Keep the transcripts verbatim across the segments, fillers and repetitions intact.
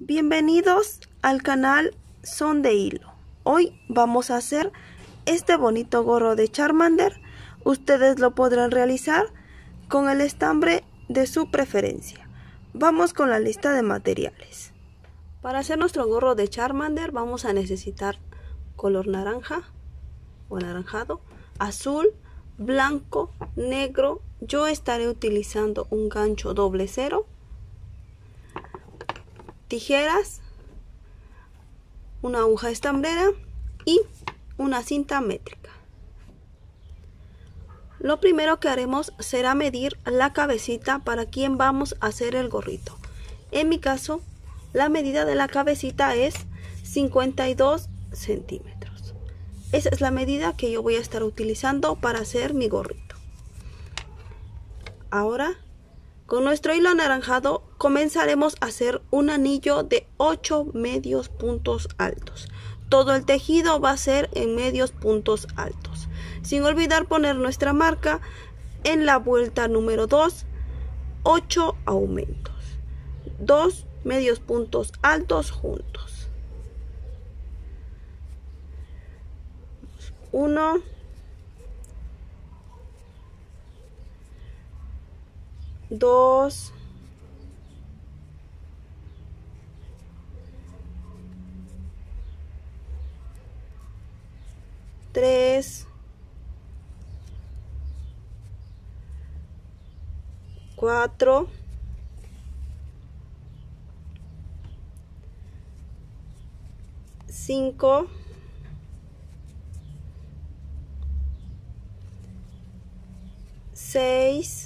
Bienvenidos al canal Son de Hilo. Hoy vamos a hacer este bonito gorro de Charmander. Ustedes lo podrán realizar con el estambre de su preferencia. Vamos con la lista de materiales. Para hacer nuestro gorro de Charmander vamos a necesitar color naranja o anaranjado, azul, blanco, negro. Yo estaré utilizando un gancho doble cero, tijeras, una aguja estambrera y una cinta métrica. Lo primero que haremos será medir la cabecita para quien vamos a hacer el gorrito. En mi caso, la medida de la cabecita es cincuenta y dos centímetros. Esa es la medida que yo voy a estar utilizando para hacer mi gorrito. Ahora, con nuestro hilo anaranjado comenzaremos a hacer un anillo de ocho medios puntos altos. Todo el tejido va a ser en medios puntos altos. Sin olvidar poner nuestra marca en la vuelta número dos, ocho aumentos. dos medios puntos altos juntos. uno, dos, tres, cuatro, cinco, seis,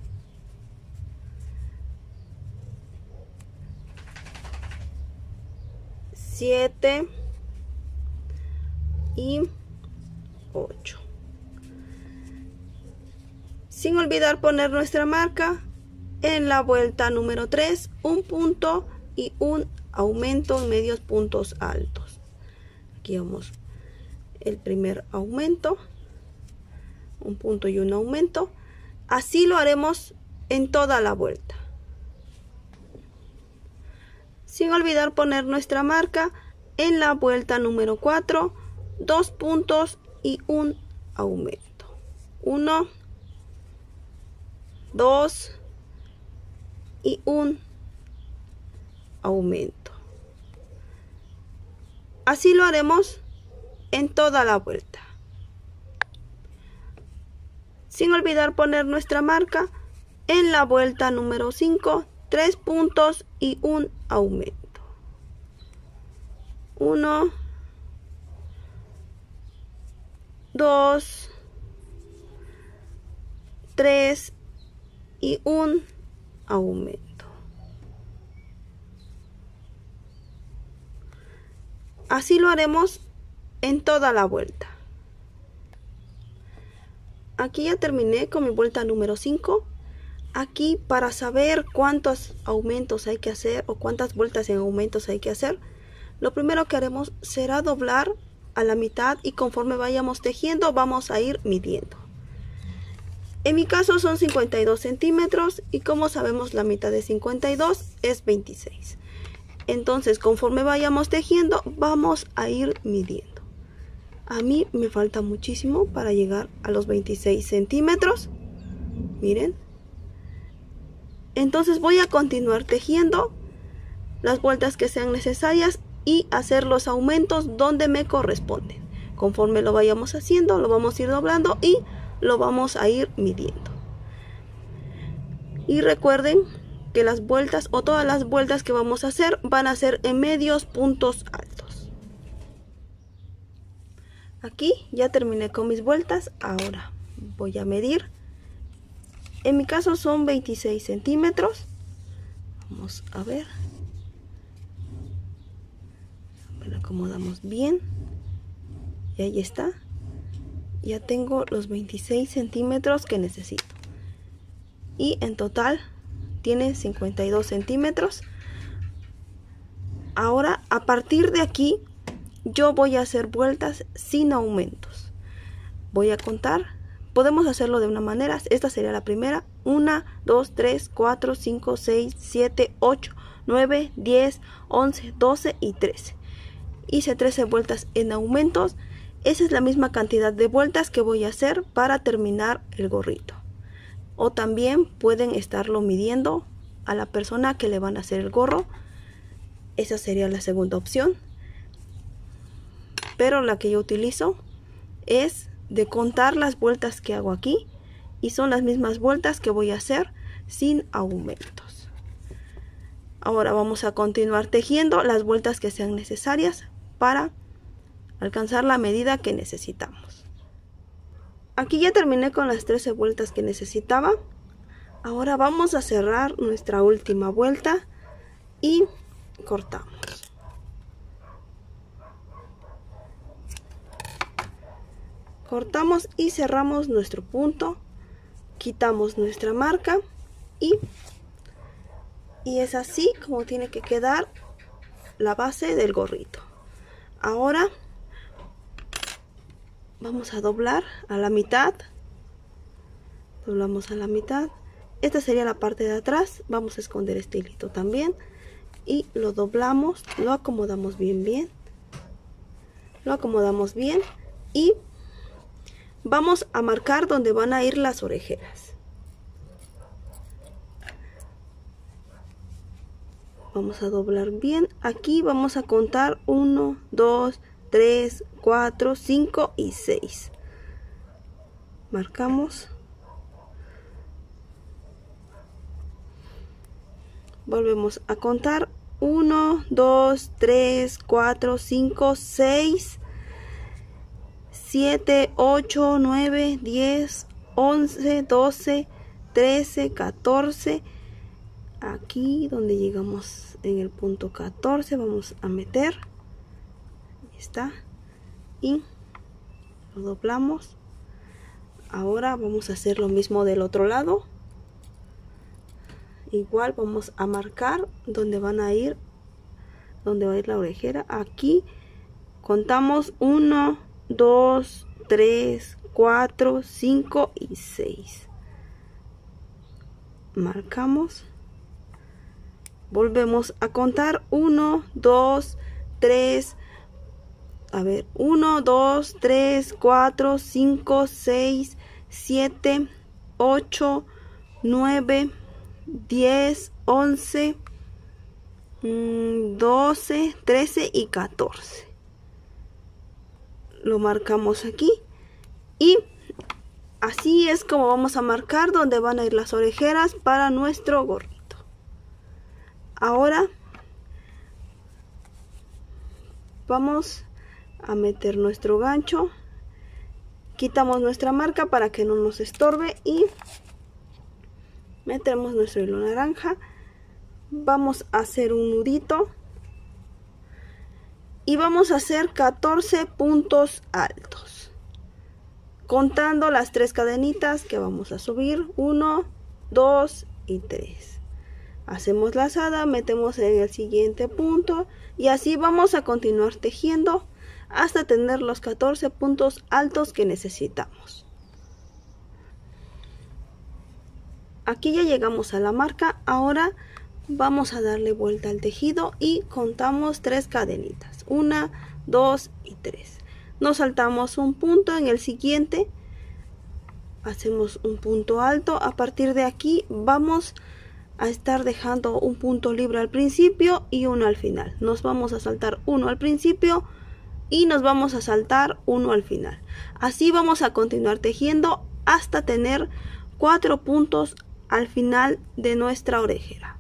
siete y ocho. Sin olvidar poner nuestra marca en la vuelta número tres, un punto y un aumento en medios puntos altos. Aquí vamos el primer aumento, un punto y un aumento. Así lo haremos en toda la vuelta. Sin olvidar poner nuestra marca en la vuelta número cuatro, dos puntos y un aumento. uno, dos y un aumento. Así lo haremos en toda la vuelta. Sin olvidar poner nuestra marca en la vuelta número cinco, tres puntos y un aumento. uno, dos, tres y un aumento. Así lo haremos en toda la vuelta. Aquí ya terminé con mi vuelta número cinco. Aquí, para saber cuántos aumentos hay que hacer o cuántas vueltas en aumentos hay que hacer, lo primero que haremos será doblar a la mitad y conforme vayamos tejiendo vamos a ir midiendo. En mi caso son cincuenta y dos centímetros y como sabemos la mitad de cincuenta y dos es veintiséis. Entonces conforme vayamos tejiendo vamos a ir midiendo. A mí me falta muchísimo para llegar a los veintiséis centímetros. Miren. Entonces voy a continuar tejiendo las vueltas que sean necesarias y hacer los aumentos donde me corresponden. Conforme lo vayamos haciendo, lo vamos a ir doblando y lo vamos a ir midiendo. Y recuerden que las vueltas o todas las vueltas que vamos a hacer van a ser en medios puntos altos. Aquí ya terminé con mis vueltas. Ahora voy a medir. En mi caso son veintiséis centímetros. Vamos a ver. Lo acomodamos bien. Y ahí está. Ya tengo los veintiséis centímetros que necesito. Y en total tiene cincuenta y dos centímetros. Ahora, a partir de aquí, yo voy a hacer vueltas sin aumentos. Voy a contar. Podemos hacerlo de una manera. Esta sería la primera. uno, dos, tres, cuatro, cinco, seis, siete, ocho, nueve, diez, once, doce y trece. Hice trece vueltas en aumentos. Esa es la misma cantidad de vueltas que voy a hacer para terminar el gorrito. O también pueden estarlo midiendo a la persona que le van a hacer el gorro. Esa sería la segunda opción. Pero la que yo utilizo es de contar las vueltas que hago aquí. Y son las mismas vueltas que voy a hacer sin aumentos. Ahora vamos a continuar tejiendo las vueltas que sean necesarias para alcanzar la medida que necesitamos. Aquí ya terminé con las trece vueltas que necesitaba. Ahora vamos a cerrar nuestra última vuelta y cortamos. Cortamos y cerramos nuestro punto. Quitamos nuestra marca y, y es así como tiene que quedar la base del gorrito. Ahora vamos a doblar a la mitad. Doblamos a la mitad. Esta sería la parte de atrás. Vamos a esconder este hilito también y lo doblamos, lo acomodamos bien bien. Lo acomodamos bien y vamos a marcar donde van a ir las orejeras. Vamos a doblar bien. Aquí vamos a contar uno, dos, tres, cuatro, cinco y seis. Marcamos. Volvemos a contar uno, dos, tres, cuatro, cinco, seis, siete, ocho, nueve, diez, once, doce, trece, catorce. Aquí donde llegamos en el punto catorce vamos a meter. Ahí está. Y lo doblamos. Ahora vamos a hacer lo mismo del otro lado. Igual vamos a marcar donde van a ir, donde va a ir la orejera. Aquí contamos uno, dos, tres, cuatro, cinco y seis. Marcamos. Volvemos a contar uno, dos, tres. A ver, uno, dos, tres, cuatro, cinco, seis, siete, ocho, nueve, diez, once, doce, trece y catorce. Lo marcamos aquí y así es como vamos a marcar donde van a ir las orejeras para nuestro gorrito. Ahora vamos a meter nuestro gancho, quitamos nuestra marca para que no nos estorbe y metemos nuestro hilo naranja. Vamos a hacer un nudito y vamos a hacer catorce puntos altos, contando las tres cadenitas que vamos a subir, uno, dos y tres. Hacemos lazada, metemos en el siguiente punto y así vamos a continuar tejiendo hasta tener los catorce puntos altos que necesitamos. Aquí ya llegamos a la marca. Ahora vamos a darle vuelta al tejido y contamos tres cadenitas, una, dos y tres. Nos saltamos un punto en el siguiente, hacemos un punto alto. A partir de aquí vamos a estar dejando un punto libre al principio y uno al final. Nos vamos a saltar uno al principio y nos vamos a saltar uno al final. Así vamos a continuar tejiendo hasta tener cuatro puntos al final de nuestra orejera.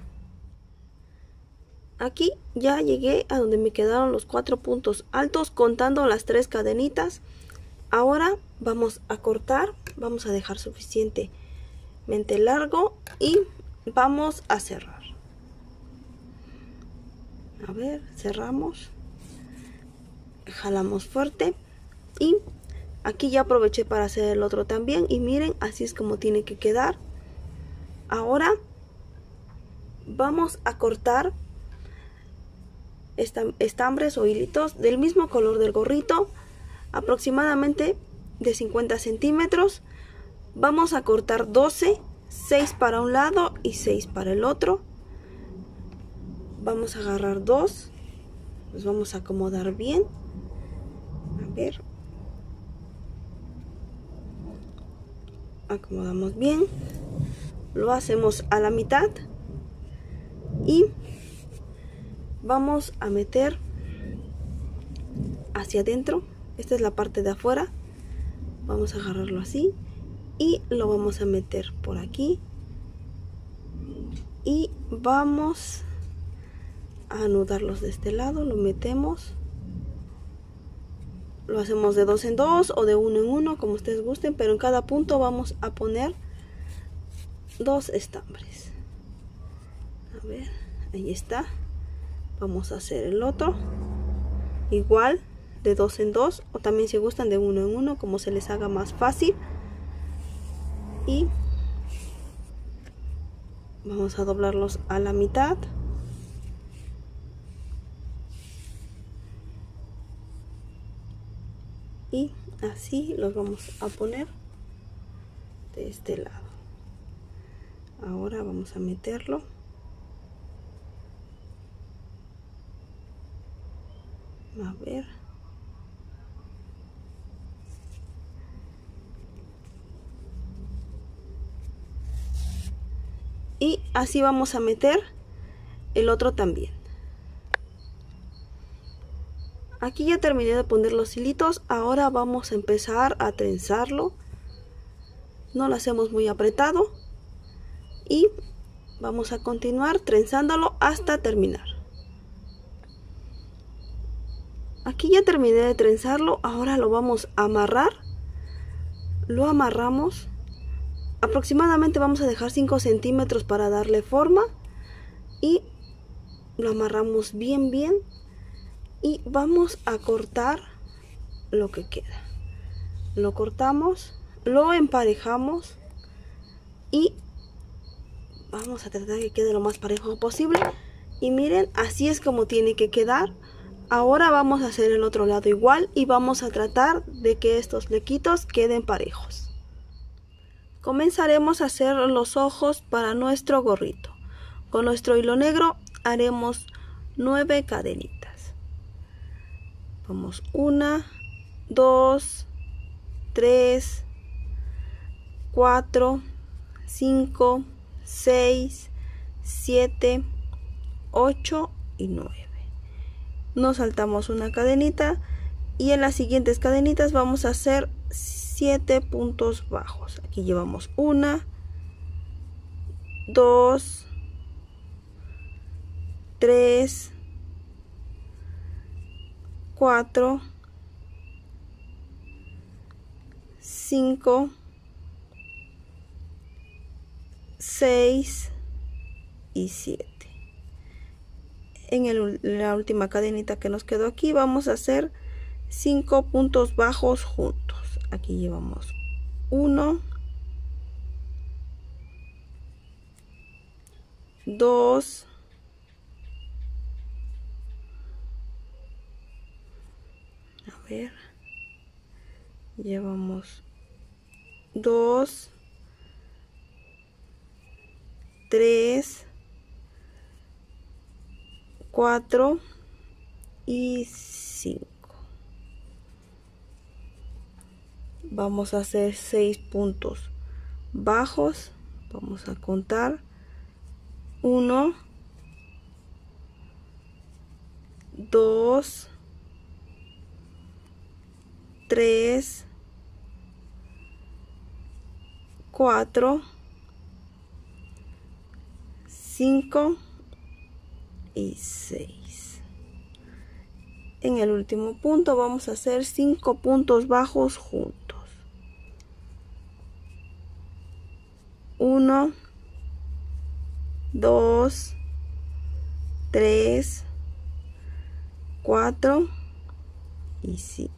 Aquí ya llegué a donde me quedaron los cuatro puntos altos contando las tres cadenitas. Ahora vamos a cortar, vamos a dejar suficientemente largo y vamos a cerrar. A ver, cerramos, jalamos fuerte y aquí ya aproveché para hacer el otro también y miren, así es como tiene que quedar. Ahora vamos a cortar estambres o hilitos del mismo color del gorrito, aproximadamente de cincuenta centímetros. Vamos a cortar doce, seis para un lado y seis para el otro. vamos a agarrar dos, los vamos a acomodar bien. A ver, acomodamos bien, lo hacemos a la mitad y vamos a meter hacia adentro. Esta es la parte de afuera, vamos a agarrarlo así y lo vamos a meter por aquí y vamos a anudarlos de este lado. Lo metemos, lo hacemos de dos en dos o de uno en uno, como ustedes gusten, pero en cada punto vamos a poner dos estambres. A ver, ahí está. Vamos a hacer el otro igual, de dos en dos, o también si gustan de uno en uno, como se les haga más fácil. Y vamos a doblarlos a la mitad. Y así los vamos a poner de este lado. Ahora vamos a meterlo. A ver. Y así vamos a meter el otro también. Aquí ya terminé de poner los hilitos. Ahora vamos a empezar a trenzarlo. No lo hacemos muy apretado. Y vamos a continuar trenzándolo hasta terminar. Aquí ya terminé de trenzarlo. Ahora lo vamos a amarrar. Lo amarramos. Aproximadamente vamos a dejar cinco centímetros para darle forma. Y lo amarramos bien bien. Y vamos a cortar lo que queda. Lo cortamos, lo emparejamos y vamos a tratar que quede lo más parejo posible. Y miren, así es como tiene que quedar. Ahora vamos a hacer el otro lado igual y vamos a tratar de que estos flequitos queden parejos. Comenzaremos a hacer los ojos para nuestro gorrito. Con nuestro hilo negro haremos nueve cadenitas. Vamos una, dos, tres, cuatro, cinco, seis, siete, ocho y nueve. Nos saltamos una cadenita y en las siguientes cadenitas vamos a hacer siete puntos bajos. Aquí llevamos una, dos, tres, cuatro, cinco, seis y siete. En el, la última cadenita que nos quedó aquí vamos a hacer cinco puntos bajos juntos. Aquí llevamos uno, dos, a ver, llevamos dos, tres, cuatro y cinco. Vamos a hacer seis puntos bajos. Vamos a contar uno, dos, tres, cuatro, cinco y seis. En el último punto vamos a hacer cinco puntos bajos juntos. uno, dos, tres, cuatro y cinco.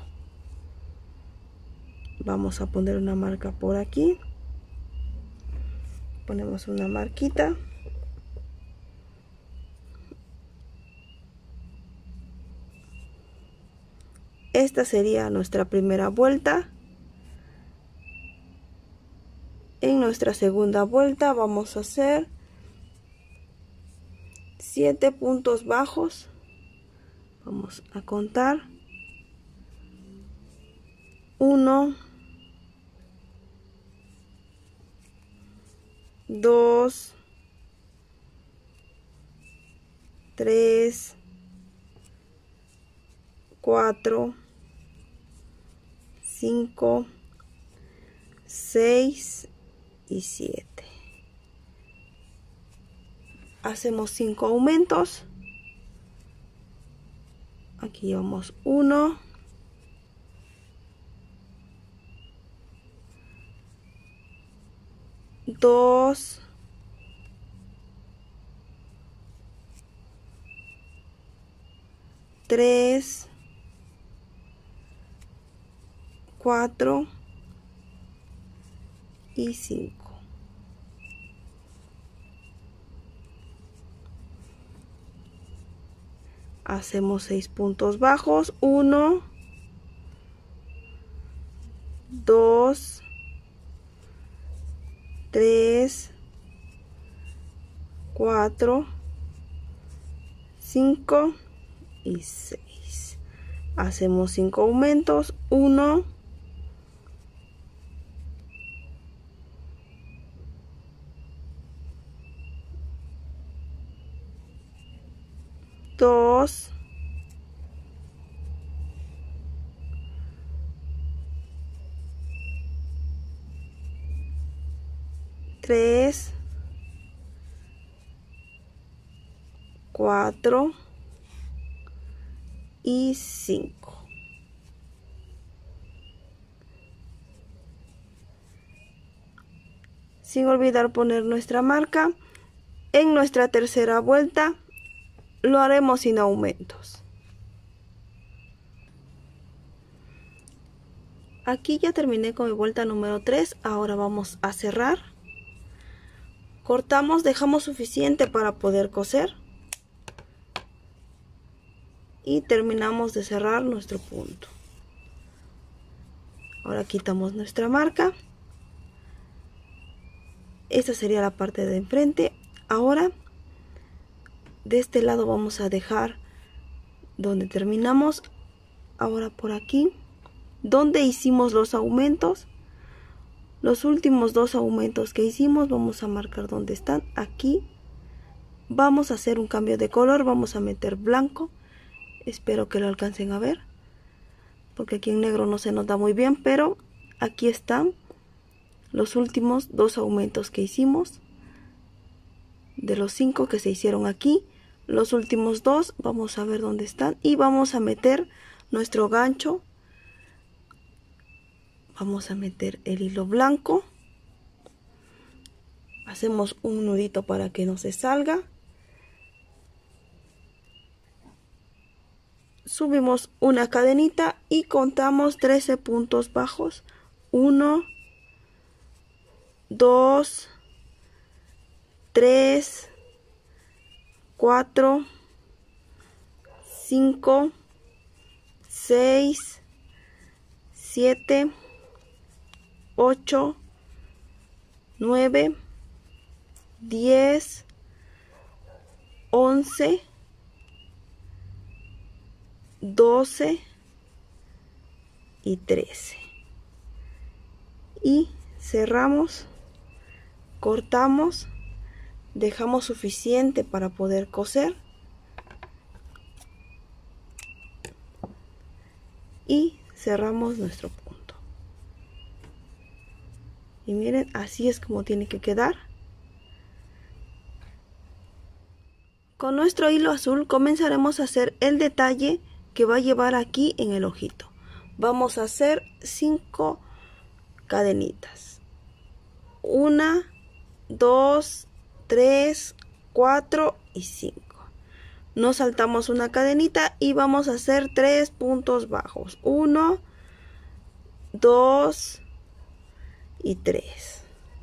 Vamos a poner una marca por aquí. Ponemos una marquita. Esta sería nuestra primera vuelta. En nuestra segunda vuelta vamos a hacer siete puntos bajos. Vamos a contar. uno, dos, tres, cuatro, cinco, seis y siete. Hacemos cinco aumentos. Aquí llevamos uno, dos, tres, cuatro y cinco. Hacemos seis puntos bajos. uno, dos, tres, cuatro, cinco y seis. Hacemos cinco aumentos. uno, dos, tres, cuatro y cinco. Sin olvidar poner nuestra marca. En nuestra tercera vuelta lo haremos sin aumentos. Aquí ya terminé con mi vuelta número tres. Ahora vamos a cerrar. Cortamos, dejamos suficiente para poder coser. Y terminamos de cerrar nuestro punto. Ahora quitamos nuestra marca. Esta sería la parte de enfrente. Ahora de este lado vamos a dejar donde terminamos. Ahora por aquí donde hicimos los aumentos, los últimos dos aumentos que hicimos, vamos a marcar donde están. Aquí vamos a hacer un cambio de color. Vamos a meter blanco. Espero que lo alcancen a ver, porque aquí en negro no se nos da muy bien, pero aquí están los últimos dos aumentos que hicimos. De los cinco que se hicieron aquí, los últimos dos, vamos a ver dónde están. Y vamos a meter nuestro gancho. Vamos a meter el hilo blanco. Hacemos un nudito para que no se salga. Subimos una cadenita y contamos trece puntos bajos. uno, dos, tres, cuatro, cinco, seis, siete, ocho, nueve, diez, once, doce y trece. Y cerramos, cortamos, dejamos suficiente para poder coser y cerramos nuestro punto. Y miren, así es como tiene que quedar. Con nuestro hilo azul comenzaremos a hacer el detalle que va a llevar aquí en el ojito. Vamos a hacer cinco cadenitas. Una, dos, tres, cuatro y cinco. Nos saltamos una cadenita y vamos a hacer tres puntos bajos. Uno, dos y tres.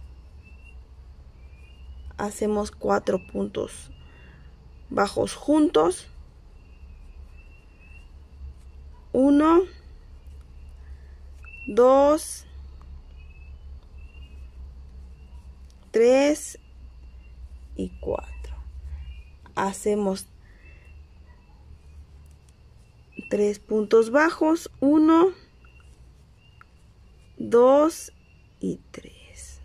Hacemos cuatro puntos bajos juntos. Uno, dos, tres y cuatro. hacemos tres puntos bajos, uno, dos y tres.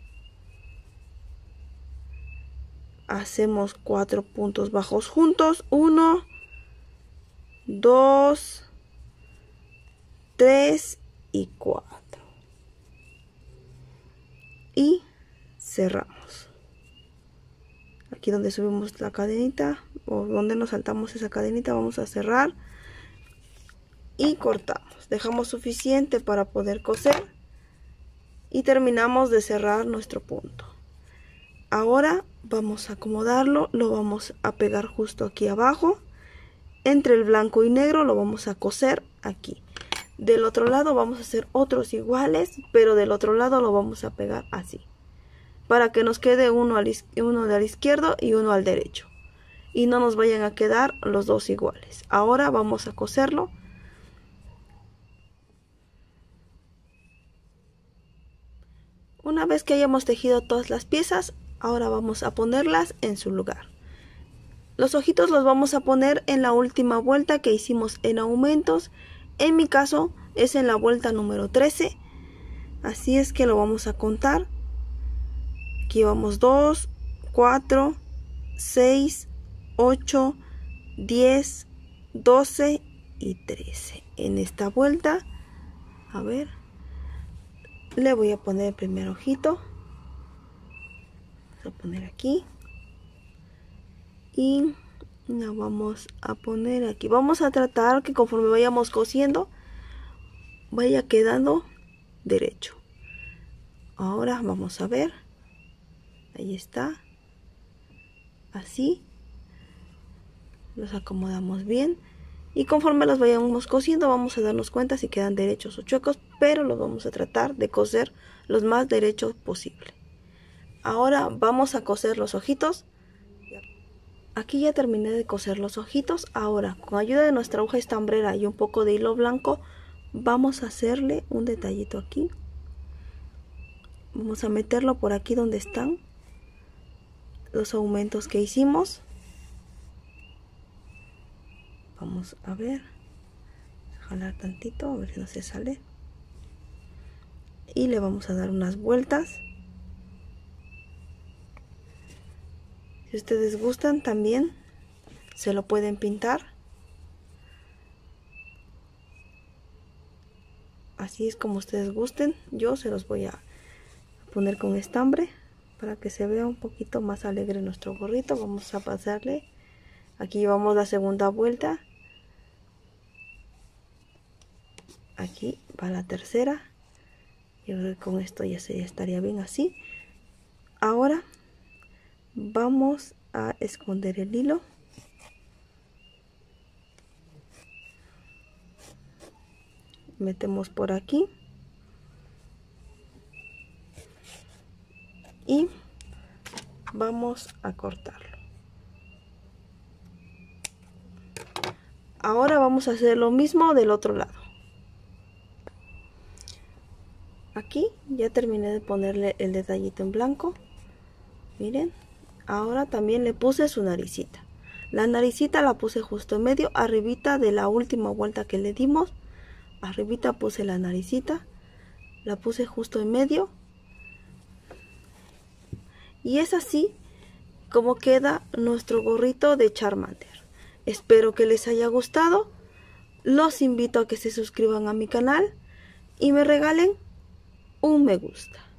Hacemos cuatro puntos bajos juntos, uno, dos, tres y cuatro. Y cerramos. Aquí donde subimos la cadenita o donde nos saltamos esa cadenita, vamos a cerrar y cortamos. Dejamos suficiente para poder coser y terminamos de cerrar nuestro punto. Ahora vamos a acomodarlo, lo vamos a pegar justo aquí abajo. Entre el blanco y negro lo vamos a coser aquí. Del otro lado vamos a hacer otros iguales, pero del otro lado lo vamos a pegar así, para que nos quede uno al, uno al izquierdo y uno al derecho, y no nos vayan a quedar los dos iguales. Ahora vamos a coserlo. Una vez que hayamos tejido todas las piezas, ahora vamos a ponerlas en su lugar. Los ojitos los vamos a poner en la última vuelta que hicimos en aumentos. En mi caso es en la vuelta número trece. Así es que lo vamos a contar. Aquí vamos dos, cuatro, seis, ocho, diez, doce y trece. En esta vuelta, a ver, le voy a poner el primer ojito. Vamos a poner aquí. Y la vamos a poner aquí. Vamos a tratar que conforme vayamos cosiendo vaya quedando derecho. Ahora vamos a ver. Ahí está. Así. Los acomodamos bien. Y conforme los vayamos cosiendo vamos a darnos cuenta si quedan derechos o chuecos. Pero los vamos a tratar de coser los más derechos posible. Ahora vamos a coser los ojitos. Aquí ya terminé de coser los ojitos. Ahora, con ayuda de nuestra aguja estambrera y un poco de hilo blanco, vamos a hacerle un detallito aquí. Vamos a meterlo por aquí donde están los aumentos que hicimos. Vamos a ver, jalar tantito, a ver si no se sale. Y le vamos a dar unas vueltas. Si ustedes gustan también se lo pueden pintar. Así es como ustedes gusten. Yo se los voy a poner con estambre para que se vea un poquito más alegre nuestro gorrito. Vamos a pasarle. Aquí llevamos la segunda vuelta. Aquí va la tercera. Yo creo que con esto ya se estaría bien así. Ahora vamos a esconder el hilo. Metemos por aquí. Y vamos a cortarlo. Ahora vamos a hacer lo mismo del otro lado. Aquí ya terminé de ponerle el detallito en blanco. Miren. Ahora también le puse su naricita. La naricita la puse justo en medio, arribita de la última vuelta que le dimos. Arribita puse la naricita. La puse justo en medio. Y es así como queda nuestro gorrito de Charmander. Espero que les haya gustado. Los invito a que se suscriban a mi canal y me regalen un me gusta.